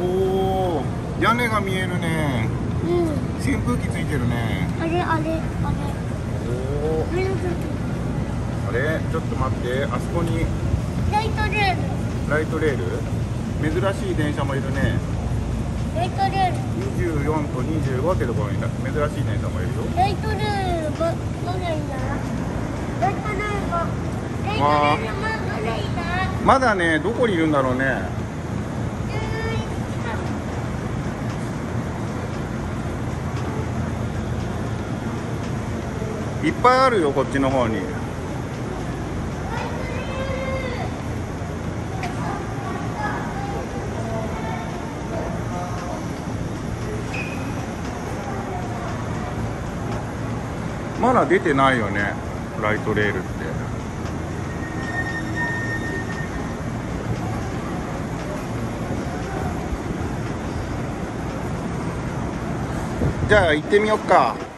おお、屋根が見えるね。 うん。 扇風機ついてるね。 あれ。 おお、あれ、ちょっと待って、あそこにライトレール。 ライトレール。珍しい電車もいるね。 ライトレール。 24と25ってところに珍しい電車もいるよ。 ライトレールがどれだ。ライトレールが。ライトレールがどれだ。 まだね、どこにいるんだろうね。いっぱいあるよ、こっちの方に。まだ出てないよね、ライトレールって。じゃあ行ってみよっか。